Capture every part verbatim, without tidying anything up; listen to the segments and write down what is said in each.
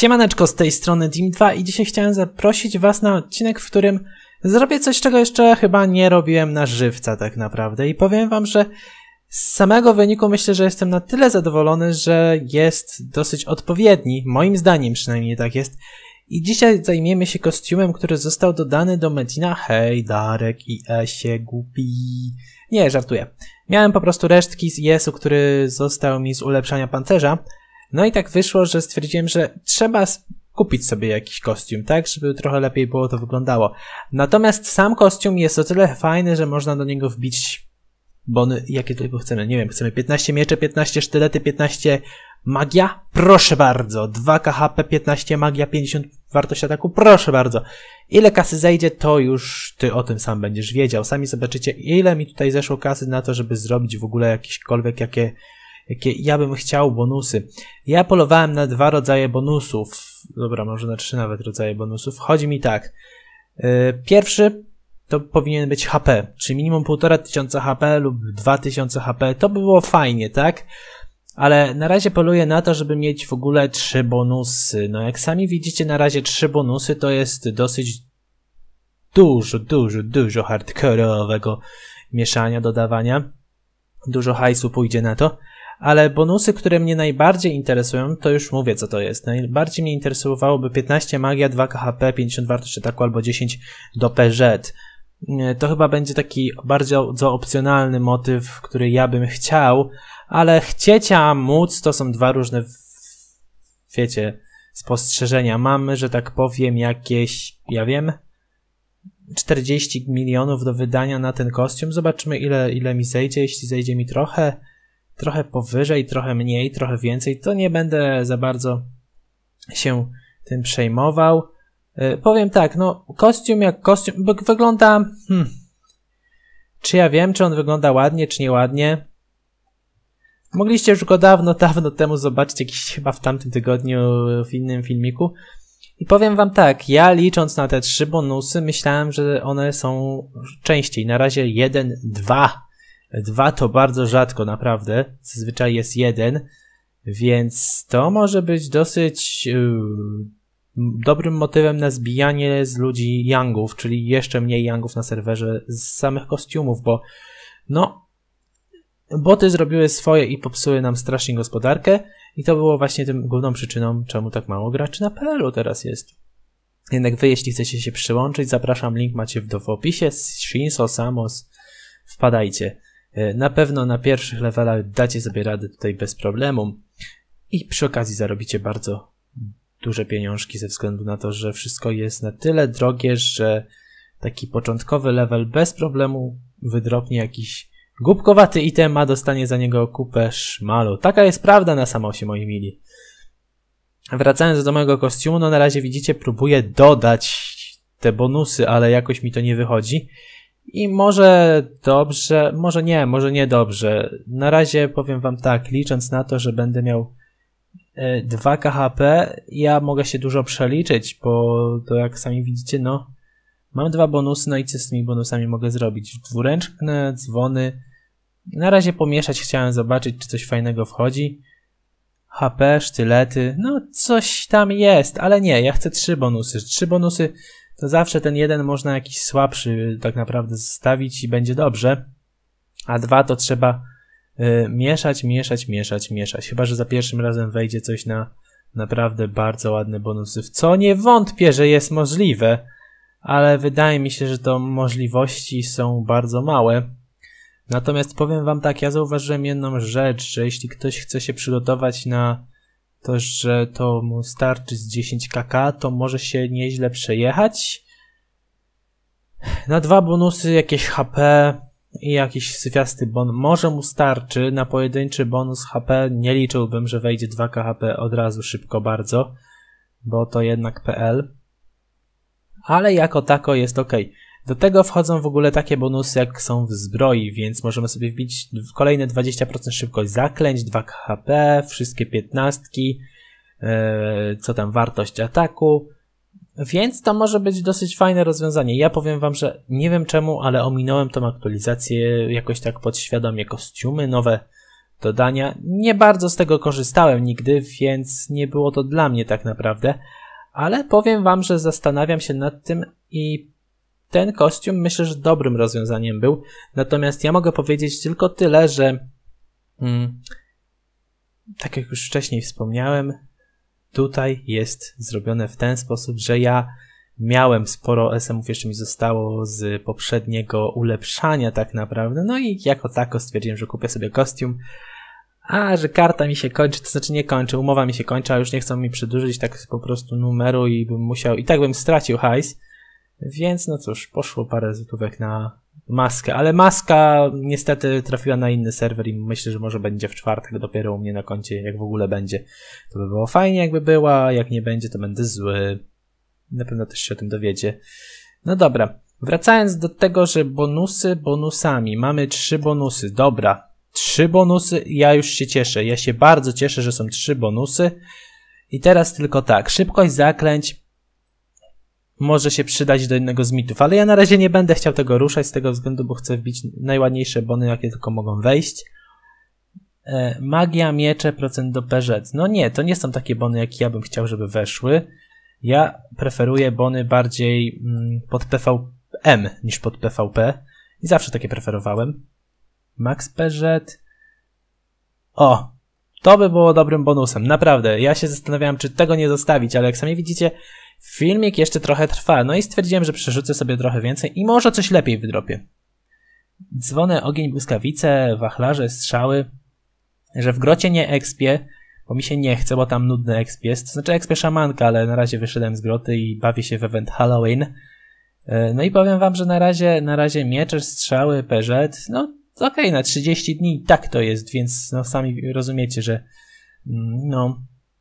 Siemaneczko, z tej strony Dim dwa i dzisiaj chciałem zaprosić was na odcinek, w którym zrobię coś, czego jeszcze chyba nie robiłem na żywca tak naprawdę i powiem wam, że z samego wyniku myślę, że jestem na tyle zadowolony, że jest dosyć odpowiedni, moim zdaniem przynajmniej tak jest. I dzisiaj zajmiemy się kostiumem, który został dodany do Medina. Hej, Darek i Esie, głupi. Nie, żartuję. Miałem po prostu resztki z Jesu, który został mi z ulepszania pancerza. No i tak wyszło, że stwierdziłem, że trzeba kupić sobie jakiś kostium, tak? Żeby trochę lepiej było to wyglądało. Natomiast sam kostium jest o tyle fajny, że można do niego wbić bony, jakie tylko chcemy. Nie wiem, chcemy piętnaście miecze, piętnaście sztylety, piętnaście magia? Proszę bardzo. dwa K H P, piętnaście magia, pięćdziesiąt wartość ataku? Proszę bardzo. Ile kasy zejdzie, to już ty o tym sam będziesz wiedział. Sami zobaczycie, ile mi tutaj zeszło kasy na to, żeby zrobić w ogóle jakiekolwiek, jakie, jakie ja bym chciał bonusy. Ja polowałem na dwa rodzaje bonusów. Dobra, może na trzy nawet rodzaje bonusów. Chodzi mi tak. Yy, pierwszy to powinien być H P, czyli minimum półtora tysiąca H P lub dwa tysiące H P. To by było fajnie, tak? Ale na razie poluję na to, żeby mieć w ogóle trzy bonusy. No jak sami widzicie, na razie trzy bonusy to jest dosyć dużo, dużo, dużo hardcore'owego mieszania, dodawania. Dużo hajsu pójdzie na to. Ale bonusy, które mnie najbardziej interesują, to już mówię, co to jest. Najbardziej mnie interesowałoby piętnaście magia, dwa K H P, pięćdziesiąt wartość ataku albo dziesięć do P Z. To chyba będzie taki bardzo opcjonalny motyw, który ja bym chciał, ale chcieć a móc to są dwa różne, wiecie, spostrzeżenia. Mamy, że tak powiem, jakieś, ja wiem, czterdzieści milionów do wydania na ten kostium. Zobaczmy, ile, ile mi zejdzie. Jeśli zejdzie mi trochę, trochę powyżej, trochę mniej, trochę więcej, to nie będę za bardzo się tym przejmował. Yy, powiem tak, no kostium jak kostium, wygląda, hmm, czy ja wiem, czy on wygląda ładnie, czy nieładnie. Mogliście już go dawno, dawno temu zobaczyć, jakiś chyba w tamtym tygodniu w innym filmiku. I powiem wam tak, ja licząc na te trzy bonusy, myślałem, że one są częściej. Na razie jeden, dwa. Dwa to bardzo rzadko, naprawdę. Zazwyczaj jest jeden. Więc to może być dosyć yy, dobrym motywem na zbijanie z ludzi youngów, czyli jeszcze mniej youngów na serwerze z samych kostiumów, bo no boty zrobiły swoje i popsuły nam strasznie gospodarkę i to było właśnie tym główną przyczyną, czemu tak mało graczy na P L u teraz jest. Jednak wy, jeśli chcecie się przyłączyć, zapraszam, link macie w opisie, Shinso, Samos, wpadajcie. Na pewno na pierwszych levelach dacie sobie radę tutaj bez problemu i przy okazji zarobicie bardzo duże pieniążki ze względu na to, że wszystko jest na tyle drogie, że taki początkowy level bez problemu wydropnie jakiś głupkowaty item, a dostanie za niego kupę szmalu. Taka jest prawda na Samosie, moi mili. Wracając do mojego kostiumu, no na razie widzicie, próbuję dodać te bonusy, ale jakoś mi to nie wychodzi. I może dobrze, może nie, może nie dobrze. Na razie powiem wam tak, licząc na to, że będę miał dwa K H P, ja mogę się dużo przeliczyć, bo to jak sami widzicie, no mam dwa bonusy, no i co z tymi bonusami mogę zrobić? Dwuręczne, dzwony. Na razie pomieszać chciałem, zobaczyć, czy coś fajnego wchodzi. H P, sztylety, no coś tam jest, ale nie, ja chcę trzy bonusy. Trzy bonusy to zawsze ten jeden można jakiś słabszy tak naprawdę zostawić i będzie dobrze. A dwa to trzeba y, mieszać, mieszać, mieszać, mieszać. Chyba że za pierwszym razem wejdzie coś na naprawdę bardzo ładne bonusy. W co nie wątpię, że jest możliwe. Ale wydaje mi się, że to możliwości są bardzo małe. Natomiast powiem wam tak, ja zauważyłem jedną rzecz, że jeśli ktoś chce się przygotować na to, że to mu starczy z dziesięć K K, to może się nieźle przejechać. Na dwa bonusy jakieś H P i jakiś syfiasty bon może mu starczy. Na pojedynczy bonus H P nie liczyłbym, że wejdzie dwa K H P od razu szybko bardzo, bo to jednak P L. Ale jako tako jest ok. Do tego wchodzą w ogóle takie bonusy, jak są w zbroi, więc możemy sobie wbić kolejne dwadzieścia procent szybkość zaklęć, dwa K H P, wszystkie piętnastki, yy, co tam, wartość ataku, więc to może być dosyć fajne rozwiązanie. Ja powiem wam, że nie wiem czemu, ale ominąłem tą aktualizację jakoś tak podświadomie. Kostiumy nowe dodania. Nie bardzo z tego korzystałem nigdy, więc nie było to dla mnie tak naprawdę. Ale powiem wam, że zastanawiam się nad tym i ten kostium myślę, że dobrym rozwiązaniem był. Natomiast ja mogę powiedzieć tylko tyle, że hmm, tak jak już wcześniej wspomniałem, tutaj jest zrobione w ten sposób, że ja miałem sporo S M-ów, jeszcze mi zostało z poprzedniego ulepszania tak naprawdę. No i jako tako stwierdziłem, że kupię sobie kostium. A, że karta mi się kończy, to znaczy nie kończy, umowa mi się kończy, a już nie chcą mi przedłużyć tak po prostu numeru i bym musiał, i tak bym stracił hajs. Więc no cóż, poszło parę złotówek na maskę, ale maska niestety trafiła na inny serwer i myślę, że może będzie w czwartek dopiero u mnie na koncie, jak w ogóle będzie. To by było fajnie, jakby była, jak nie będzie, to będę zły. Na pewno też się o tym dowiecie. No dobra, wracając do tego, że bonusy bonusami. Mamy trzy bonusy, dobra. Trzy bonusy, ja już się cieszę. Ja się bardzo cieszę, że są trzy bonusy. I teraz tylko tak, szybkość zaklęć może się przydać do innego z mitów, ale ja na razie nie będę chciał tego ruszać z tego względu, bo chcę wbić najładniejsze bony, jakie tylko mogą wejść. E, magia, miecze, procent do P Z. No nie, to nie są takie bony, jakie ja bym chciał, żeby weszły. Ja preferuję bony bardziej mm, pod P V M niż pod P V P i zawsze takie preferowałem. Max P Z. O, to by było dobrym bonusem, naprawdę. Ja się zastanawiałem, czy tego nie zostawić, ale jak sami widzicie, filmik jeszcze trochę trwa, no i stwierdziłem, że przerzucę sobie trochę więcej i może coś lepiej wydropię. Dzwony, ogień, błyskawice, wachlarze, strzały, że w grocie nie expię, bo mi się nie chce, bo tam nudny exp jest, to znaczy expię szamanka, ale na razie wyszedłem z groty i bawię się w event Halloween. No i powiem wam, że na razie, na razie miecze, strzały, P Z, no okej, okay, na trzydzieści dni tak to jest, więc no sami rozumiecie, że no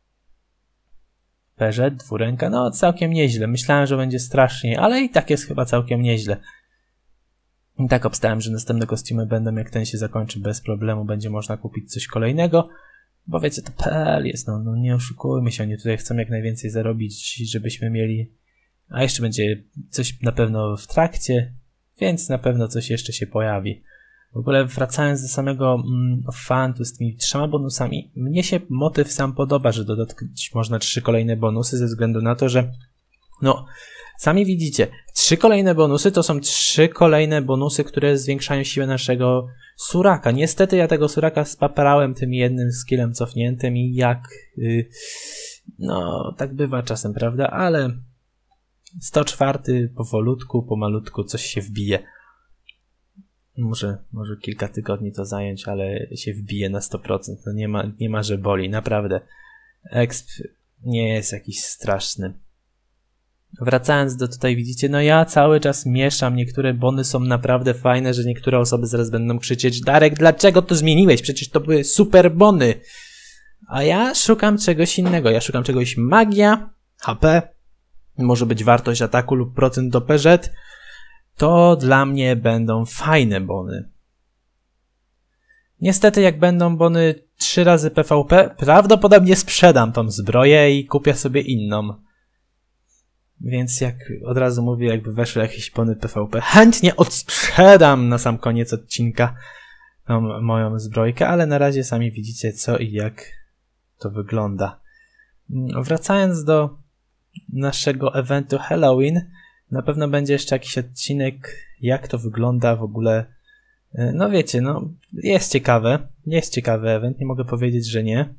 P Z, dwuręka, no całkiem nieźle. Myślałem, że będzie straszniej, ale i tak jest chyba całkiem nieźle. I tak obstałem, że następne kostiumy będą, jak ten się zakończy, bez problemu będzie można kupić coś kolejnego, bo wiecie, to P L jest, no, no nie oszukujmy się, oni tutaj chcą jak najwięcej zarobić, żebyśmy mieli, a jeszcze będzie coś na pewno w trakcie, więc na pewno coś jeszcze się pojawi. W ogóle wracając do samego mm, fantu z tymi trzema bonusami, mnie się motyw sam podoba, że dodać można trzy kolejne bonusy ze względu na to, że no, sami widzicie, trzy kolejne bonusy to są trzy kolejne bonusy, które zwiększają siłę naszego suraka. Niestety ja tego suraka spaprałem tym jednym skillem cofniętym i jak yy, no, tak bywa czasem, prawda, ale sto cztery powolutku, pomalutku coś się wbije. Może, może kilka tygodni to zająć, ale się wbije na sto procent. No nie ma, nie ma, że boli. Naprawdę. Exp nie jest jakiś straszny. Wracając do tutaj, widzicie, no ja cały czas mieszam. Niektóre bony są naprawdę fajne, że niektóre osoby zaraz będą krzyczeć: Darek, dlaczego to zmieniłeś? Przecież to były super bony. A ja szukam czegoś innego. Ja szukam czegoś magia, H P, może być wartość ataku lub procent do P Z. To dla mnie będą fajne bony. Niestety jak będą bony trzy razy P V P, prawdopodobnie sprzedam tą zbroję i kupię sobie inną. Więc jak od razu mówię, jakby weszły jakieś bony P V P, chętnie odsprzedam na sam koniec odcinka tą moją zbrojkę, ale na razie sami widzicie co i jak to wygląda. Wracając do naszego eventu Halloween, na pewno będzie jeszcze jakiś odcinek, jak to wygląda w ogóle. No wiecie, no jest ciekawe, jest ciekawy event, nie mogę powiedzieć, że nie.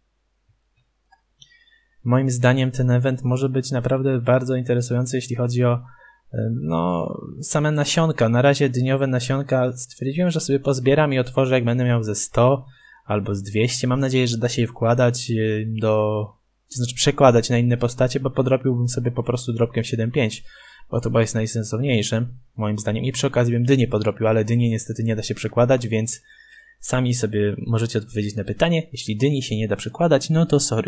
Moim zdaniem ten event może być naprawdę bardzo interesujący, jeśli chodzi o no same nasionka. Na razie dyniowe nasionka stwierdziłem, że sobie pozbieram i otworzę, jak będę miał ze sto albo z dwieście. Mam nadzieję, że da się je wkładać do... to znaczy przekładać na inne postacie, bo podrobiłbym sobie po prostu dropkiem siedem pięć. Bo to chyba jest najsensowniejsze, moim zdaniem. I przy okazji bym dynię podrobił, ale dynię niestety nie da się przekładać, więc sami sobie możecie odpowiedzieć na pytanie. Jeśli dyni się nie da przekładać, no to sorry.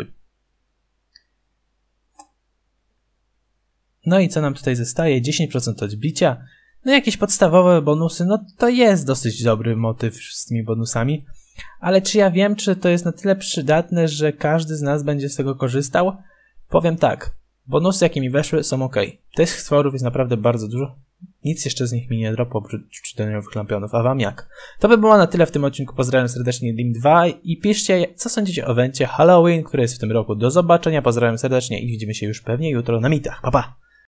No i co nam tutaj zostaje? dziesięć procent odbicia. No jakieś podstawowe bonusy, no to jest dosyć dobry motyw z tymi bonusami. Ale czy ja wiem, czy to jest na tyle przydatne, że każdy z nas będzie z tego korzystał? Powiem tak. Bonusy, jakie mi weszły, są ok. Tych stworów jest naprawdę bardzo dużo. nic jeszcze z nich mi nie dropło oprócz czytelniowych lampionów. A wam jak? To by było na tyle w tym odcinku. Pozdrawiam serdecznie Dim dwa i piszcie, co sądzicie o evencie Halloween, który jest w tym roku. Do zobaczenia, pozdrawiam serdecznie i widzimy się już pewnie jutro na mitach. Pa, pa!